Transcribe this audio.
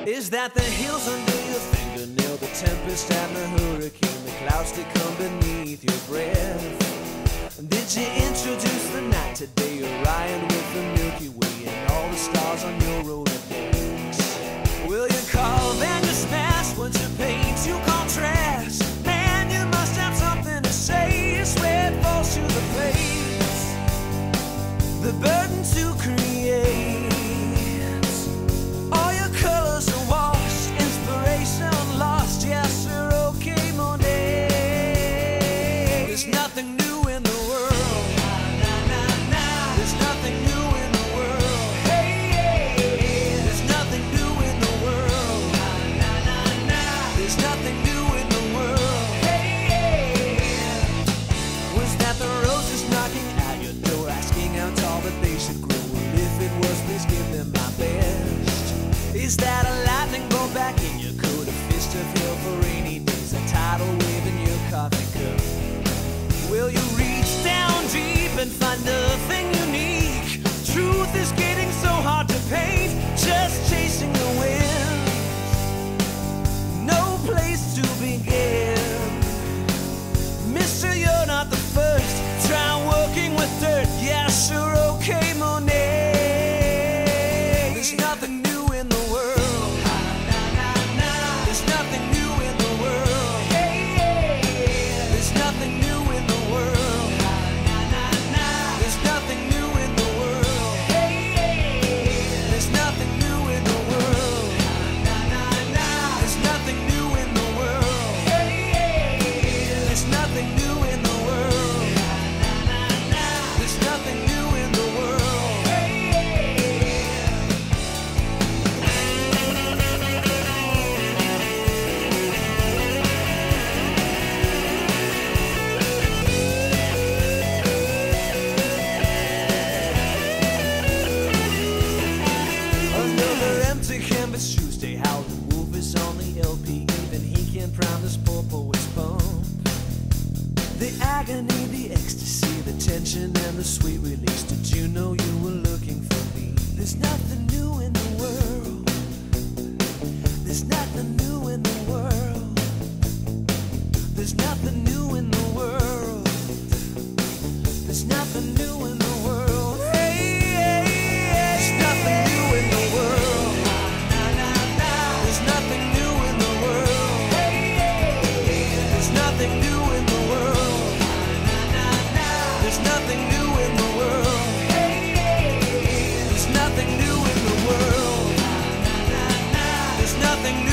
Is that the hills under your fingernail, the tempest and the hurricane, the clouds that come beneath your breath? Did you introduce the night today, Orion with the Milky Way and all the stars on your Rolodex? Will you call, then you smash, once you paint, you contrast? Man, you must have something to say, I swear it falls to the place, the burden to create. All your colors are washed, inspiration lost, yes, you're okay, Monet. There's nothing new in the world, there's nothing new in the world, there's nothing new in the world, there's nothing new in the world. Was that the roses knocking at your door, asking how tall that they should grow? Well, if it was, please give them my best. Is that a lightning bolt back in your coat, a fist of hail for rainy days, a tidal wave in your coffee cup? Will you reach down deep and find nothing unique? Truth is getting so hard to paint, just chasing the wind, no place to begin. Mister, you're not the first, try working with dirt, yeah, sure, okay, Monet. There's nothing new in the world, there's nothing new in the world, there's nothing new in the world, there's nothing new in the world, there's nothing new in the world, there's nothing new in the world, there's nothing new in the world, there's nothing new in the world. Another empty canvas Tuesday, Howlin' Wolf is on the LP, even he can't drown this poor poet's pump. The agony, the ecstasy, the tension and the sweet release. Did you know you were looking for me? There's nothing new in the world, there's nothing new in the world, there's nothing new in the world, there's nothing new in the world. There's nothing new in the world, there's nothing new in the world, there's nothing new in the world, there's nothing new in the world, there's nothing new in the world, there's nothing new.